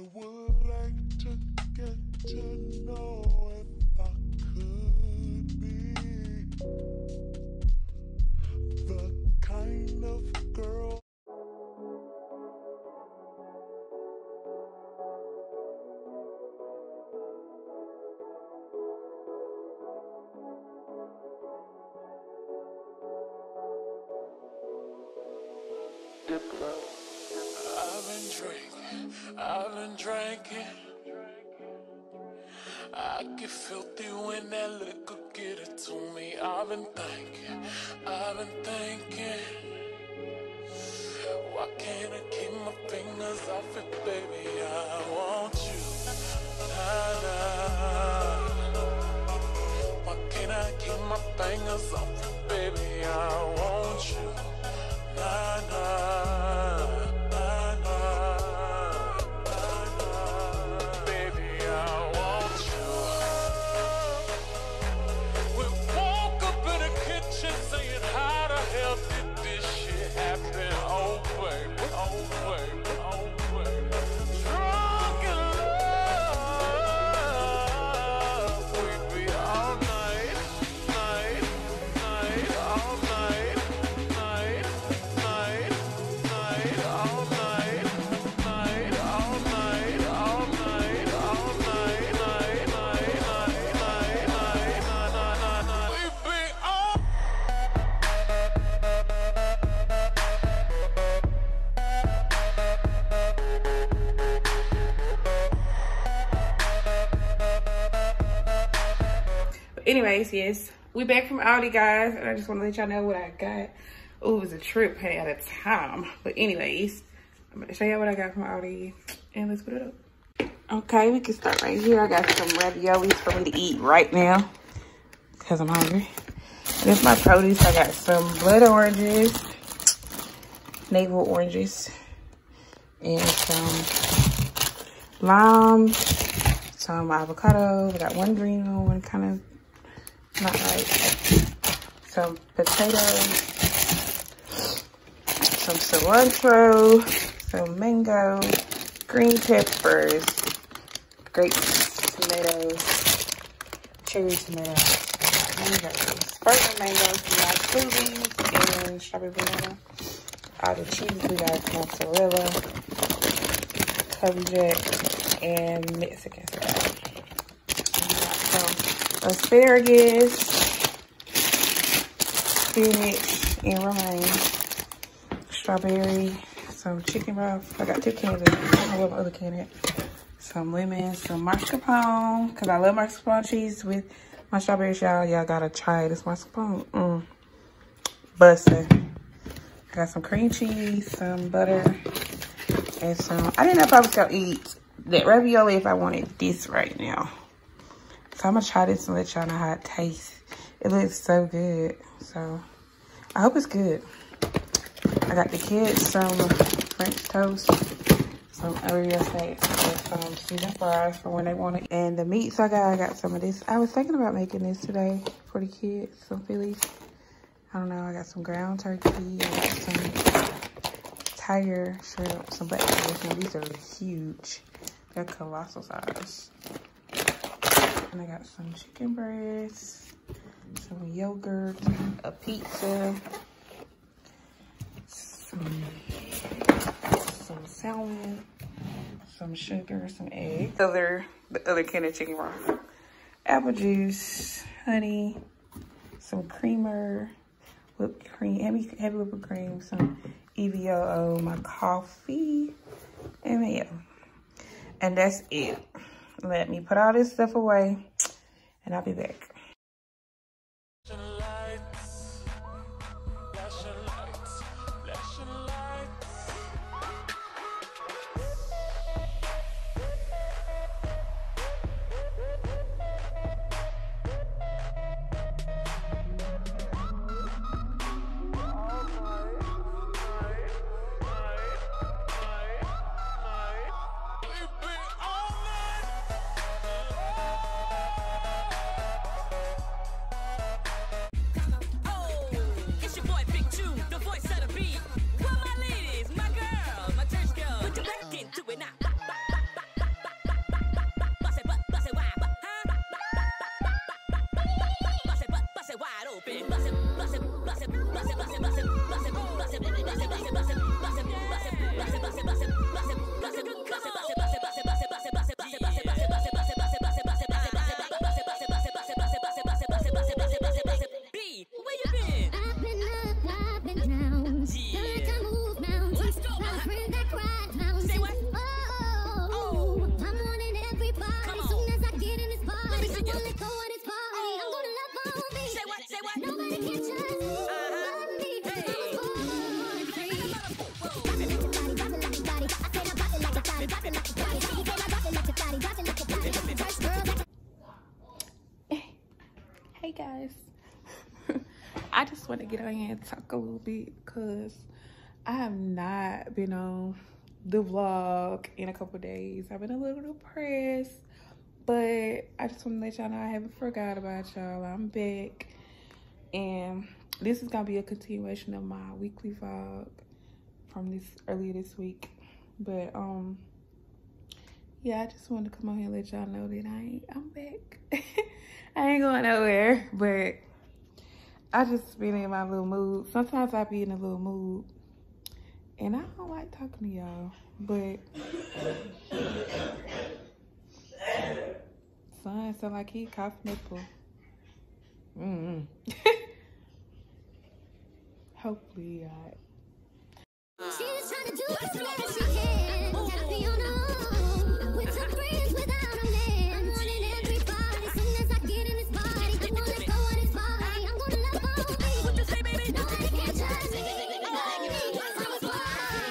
would like to get to know if I could be the kind of girl. I've been drinking. I get filthy when that liquor get it to me. I've been thinking. Why can't I keep my fingers off it, baby? I want you. Nah, nah. Why can't I keep my fingers off it, baby? I want you. Nah, nah. Nah, nah. Nah, nah. Baby, I want you. We woke up in the kitchen saying, how the hell did this shit happen? Oh, baby, oh, baby, oh, baby. Drunk in love. We be all night, night, night, all night, night, night, night, all night, night, all night, all night, all night, night, night, night, night, night, night. We be all. Anyways, yes, we back from Aldi, guys, and I just want to let y'all know what I got. Oh, it was a trip, hey, at a time. But anyways, I'm gonna show y'all what I got from Aldi, and let's put it up. Okay, we can start right here. I got some raviolis for me to eat right now because I'm hungry. And it's my produce. I got some blood oranges, navel oranges, and some lime, some avocado. I got one green one, kind of not right. Some potatoes, some cilantro, some mango, green peppers, grapes, tomatoes, cherry tomatoes. And we got some sparkling mangoes, some nice smoothies, and strawberry banana. All the cheese, we got mozzarella, Cubby Jack, and Mexican style. Some asparagus, spinach, and romaine, strawberry, some chicken broth. I got 2 cans of it. I don't know what my other can is. Some lemon, some mascarpone, because I love mascarpone cheese with my strawberries, y'all. Y'all gotta try this mascarpone. Bussin'. I got some cream cheese, some butter, and some, I didn't know if I was gonna eat that ravioli if I wanted this right now. So I'm gonna try this and let y'all know how it tastes. It looks so good. So I hope it's good. I got the kids some French toast, some Oreo snacks, and some seasoned fries for when they want it. And the meats I got some of this. I was thinking about making this today for the kids, some Phillies. I don't know, I got some ground turkey, I got some tiger shrimp, some blackfish. Now these are huge. They're colossal size. And I got some chicken breasts, some yogurt, a pizza, some salmon, some sugar, some eggs. The other can of chicken broth. Apple juice, honey, some creamer, whipped cream, heavy whipped cream, some EVOO, my coffee, and mayo. And that's it. Let me put all this stuff away, and I'll be back. I just want to get on here and talk a little bit because I have not been on the vlog in a couple days. I've been a little depressed, but I just want to let y'all know I haven't forgot about y'all. I'm back, and this is gonna be a continuation of my weekly vlog from earlier this week. But yeah, I just wanted to come on here and let y'all know that I'm back. I ain't going nowhere, but I just been in my little mood. Sometimes I be in a little mood, and I don't like talking to y'all, but son sound like he cough nipple. Hopefully, She was trying to do as much as she can. Gotta be on her own. With her friends without a man. I'm wanting everybody. Soon as I get in his body, I wanna go on his body. I'm gonna love all things. What you say, baby? Nobody can judge me. I was wild.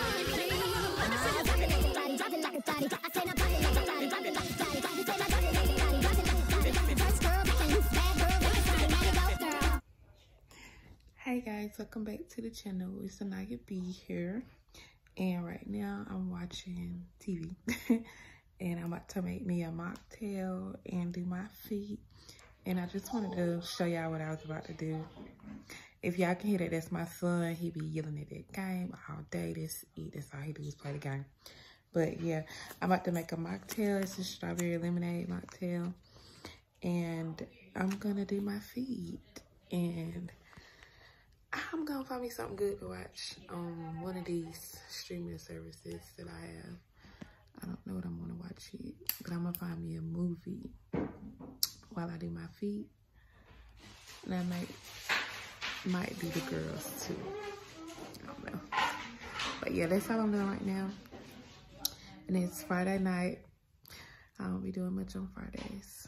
Drop it like a thotty. I say, now drop it like a thotty. Drop it like a thotty. Drop it like a thotty. Drop it like a thotty. First girl, back and loose. Bad girl, back and sorry. Let it go, girl. hey guys, welcome back to the channel. It's Anaya B here, and right now I'm watching TV. And I'm about to make me a mocktail and do my feet. And I just wanted to show y'all what I was about to do. If y'all can hear that, that's my son. He be yelling at that game all day. That's all he do is play the game. But yeah, I'm about to make a mocktail. It's a strawberry lemonade mocktail. And I'm gonna do my feet. And I'm gonna find me something good to watch on one of these streaming services that I have. I don't know what I'm gonna watch yet, but I'm gonna find me a movie while I do my feet. And I might do the girls too. I don't know. But yeah, that's all I'm doing right now. And it's Friday night. I won't be doing much on Fridays.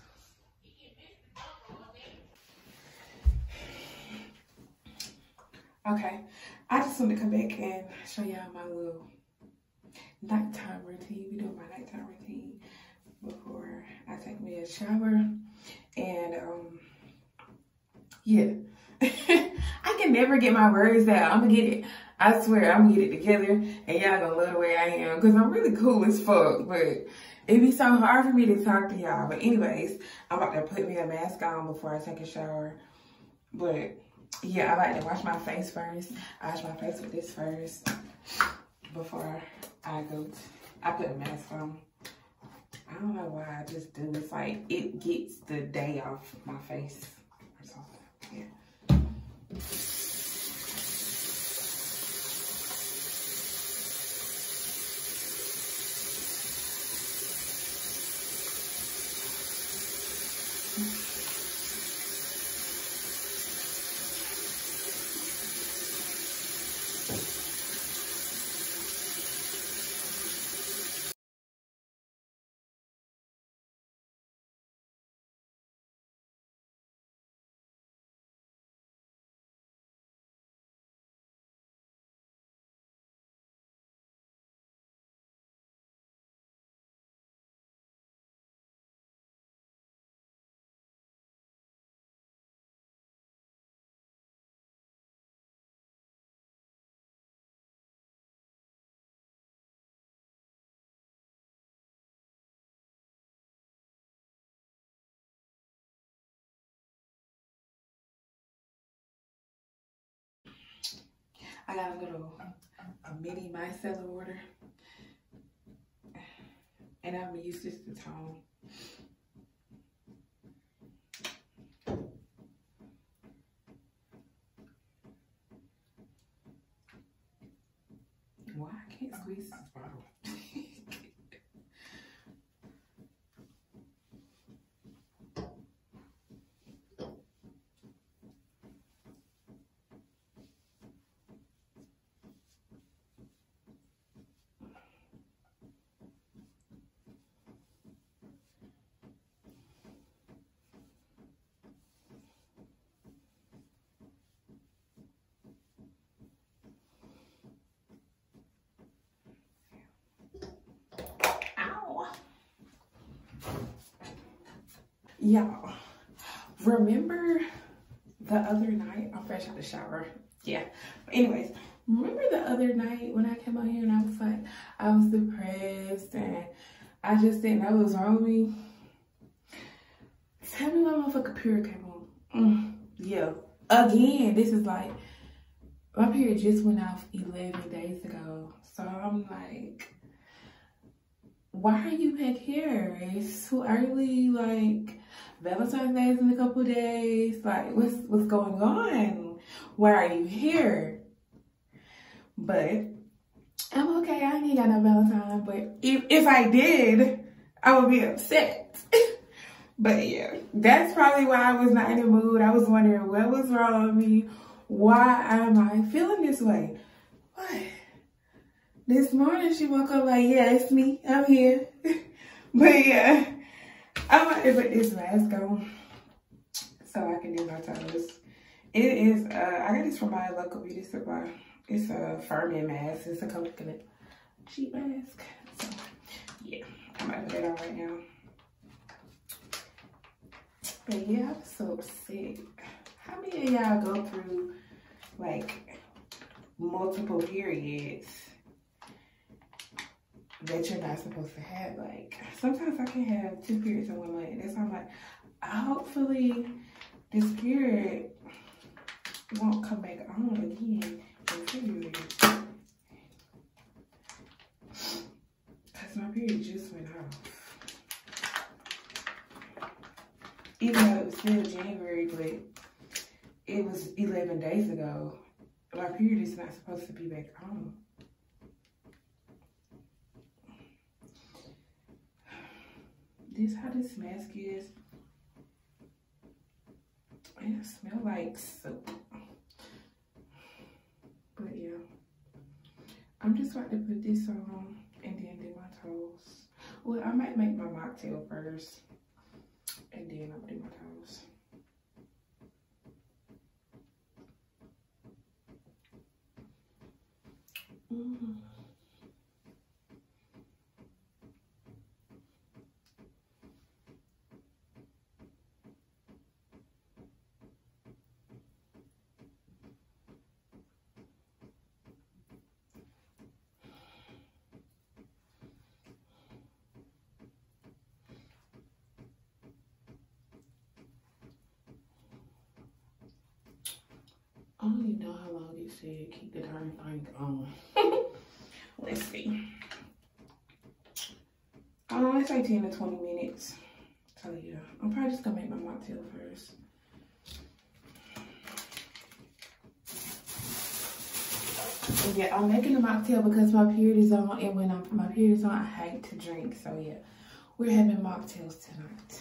Okay, I just want to come back and show y'all my little nighttime routine. We doing my nighttime routine before I take me a shower. And yeah, I can never get my words out. I'm gonna get it. I swear, I'm gonna get it together, and y'all gonna love the way I am, because I'm really cool as fuck, but it'd be so hard for me to talk to y'all. But anyways, I'm about to put me a mask on before I take a shower. But yeah, I like to wash my face first. I wash my face with this first before I go. I put a mask on. I don't know why I just do. It's like it gets the day off my face or something. Yeah. I got a mini micellar water, and I'm gonna use this to tone. Why I can't squeeze this bottle? Y'all, remember the other night, I'm fresh out the shower. Yeah. But anyways, remember the other night when I came out here and I was like, I was depressed and I just didn't know what was wrong with me? Tell me what motherfucker period came on. Yeah. Again, this is like, my period just went off 11 days ago. So I'm like, why are you back here? It's too early. Like, Valentine's Day is in a couple of days. Like, what's going on? Why are you here? But I'm okay. I ain't got no Valentine. But if I did, I would be upset. But yeah, that's probably why I was not in the mood. I was wondering what was wrong with me. Why am I feeling this way? What? This morning she woke up like, yeah, it's me. I'm here. But yeah, I'm about to put this mask on so I can do my toes. It is, I got this from my local beauty supply. It's a Furman mask. It's a coconut sheet mask. So yeah, I'm about to put it on right now. But yeah, I'm so upset. How many of y'all go through like multiple periods that you're not supposed to have? Like, sometimes I can have 2 periods in 1 month. And that's why I'm like, hopefully this period won't come back on again in February. Because my period just went off. Even though it was still January, but it was 11 days ago. My period is not supposed to be back on. This how this mask is. It smells like soap. But yeah, I'm just about to put this on and then do my toes. Well, I might make my mocktail first and then I'll do my toes. I don't even know how long it said keep the darn thing on. Let's see. It's like 10 to 20 minutes. So yeah, I'm probably just gonna make my mocktail first. And yeah, I'm making a mocktail because my period is on, and when my period is on, I hate to drink. So yeah, we're having mocktails tonight.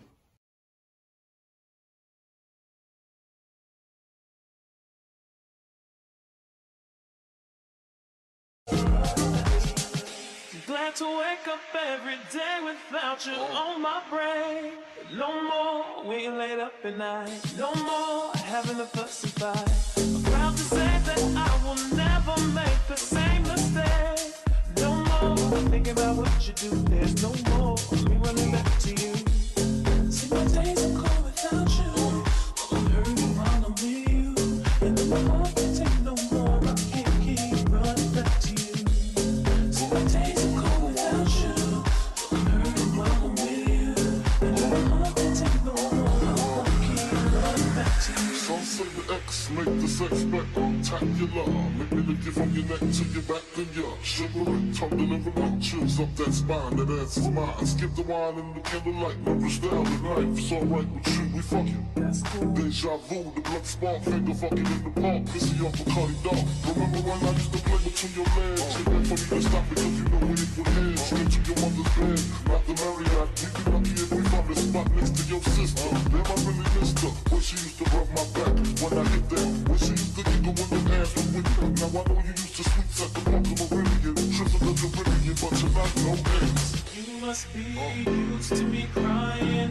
Glad to wake up every day without you on my brain. No more, we ain't laid up at night. No more having a fussy fight. I'm proud to say that I will never make the same mistake. No more thinking about what you do. There's no more me running back to you. See, my days are cold without you. I'm hurting while I'm with you. And my heart can't take no more. I can't keep running back to you. See, my days are cold without you. I'm hurting while I'm with you. And my heart can't take no more. I keep running back to you. Some say the X make the sex spectacular. Make me lick you from your neck to your back, then you're shivering, tumbling from chills up that spine. That ass is mine. Skip the wine and the candlelight, never style the knife. It's alright with you, we fucking. That's cool. Deja vu, the blood spark, finger fucking in the park, pissy off a Cardi dog. Remember when I used to play between your legs? It ain't for me to stop because you know we equal hands. Straight to your mother's bed, not the Marriott. We'd be lucky if we found a spot next to your sister. Damn, I really missed her. When she used to rub my back, when I hit that. When she used to giggle when the ass was with you. Now I know you used to sweets at the Park of Meridian. Trips of the Caribbean, but tonight no ends. You must be used to me crying,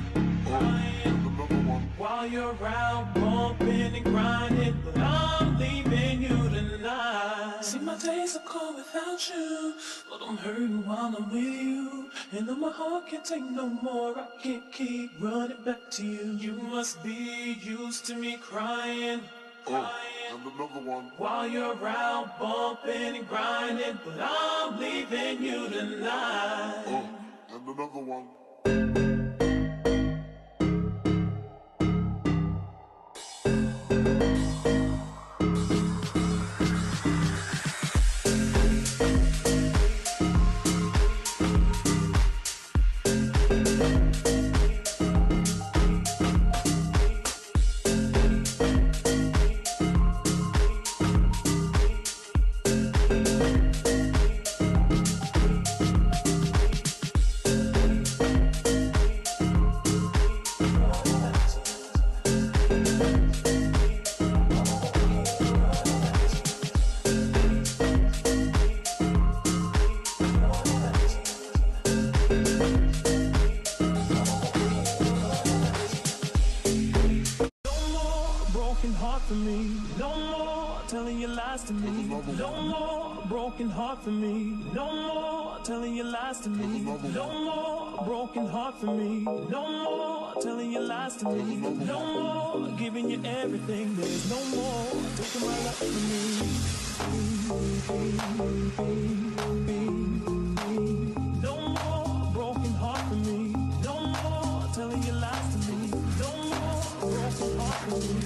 while you're out bumping and grinding. But I'm leaving you tonight. See, my days are cold cold without you, but I'm hurting while I'm with you. And though my heart can't take no more, I can't keep running back to you. You must be used to me crying, And another one. while you're out bumping and grinding, but I'm leaving you tonight. And another one. For me, no more telling your lies to me. No more broken heart for me. No more telling your lies to me. No more broken heart for me. No more telling your lies to me. No more giving you everything. There's no more taking my love from me. No more broken heart for me. No more telling your lies to me. No more broken heart for me.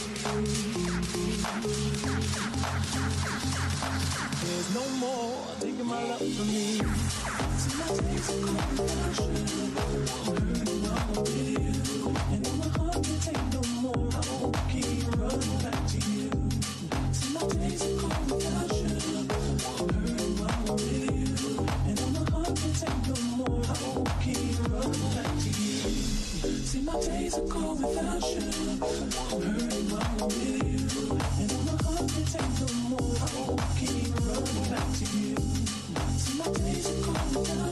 There's no more taking my love from me. See, my days are cold without you. I'm hurting while I'm with you. And though my heart can't take no more, I won't keep running back to you. See, my days are cold without you. I'm hurting while I'm with you. And though my heart can't take no more, I won't keep running back to you. See, my days are cold without you. I'm hurting while I'm with you. And though my heart can't take no more, I won't keep running back to you. See, my days are cold without you.